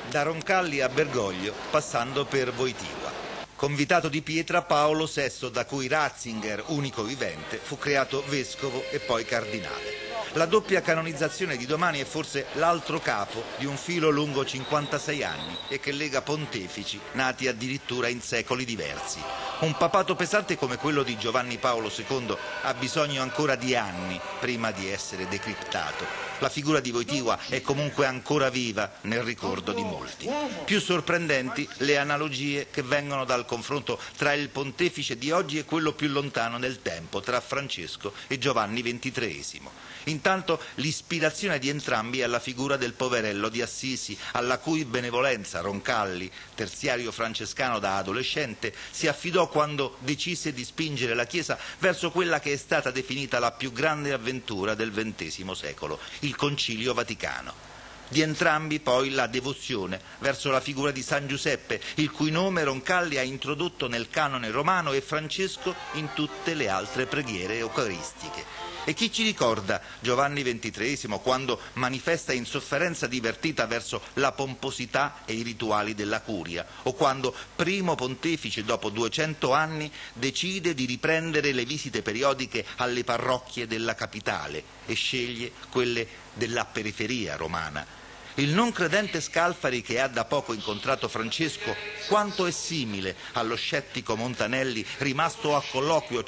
da Roncalli a Bergoglio, passando per Wojtyła. Convitato di pietra Paolo VI, da cui Ratzinger, unico vivente, fu creato vescovo e poi cardinale. La doppia canonizzazione di domani è forse l'altro capo di un filo lungo 56 anni e che lega pontefici nati addirittura in secoli diversi. Un papato pesante come quello di Giovanni Paolo II ha bisogno ancora di anni prima di essere decriptato. La figura di Wojtyła è comunque ancora viva nel ricordo di molti. Più sorprendenti le analogie che vengono dal confronto tra il pontefice di oggi e quello più lontano nel tempo, tra Francesco e Giovanni XXIII. Intanto l'ispirazione di entrambi è alla figura del poverello di Assisi, alla cui benevolenza Roncalli, terziario francescano da adolescente, si affidò quando decise di spingere la Chiesa verso quella che è stata definita la più grande avventura del XX secolo, il Concilio Vaticano. Di entrambi poi la devozione verso la figura di San Giuseppe, il cui nome Roncalli ha introdotto nel canone romano e Francesco in tutte le altre preghiere eucaristiche. E chi ci ricorda Giovanni XXIII quando manifesta insofferenza divertita verso la pomposità e i rituali della curia, o quando, primo pontefice dopo 200 anni, decide di riprendere le visite periodiche alle parrocchie della capitale e sceglie quelle della periferia romana. Il non credente Scalfari, che ha da poco incontrato Francesco, quanto è simile allo scettico Montanelli rimasto a colloquio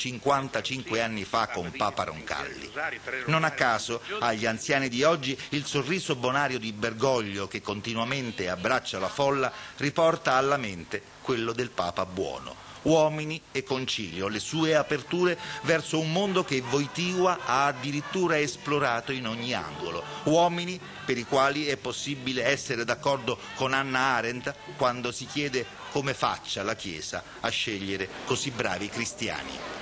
55 anni fa con Papa Roncalli. Non a caso, agli anziani di oggi, il sorriso bonario di Bergoglio, che continuamente abbraccia la folla, riporta alla mente quello del Papa buono. Uomini e concilio, le sue aperture verso un mondo che Wojtyła ha addirittura esplorato in ogni angolo. Uomini per i quali è possibile essere d'accordo con Hannah Arendt quando si chiede come faccia la Chiesa a scegliere così bravi cristiani.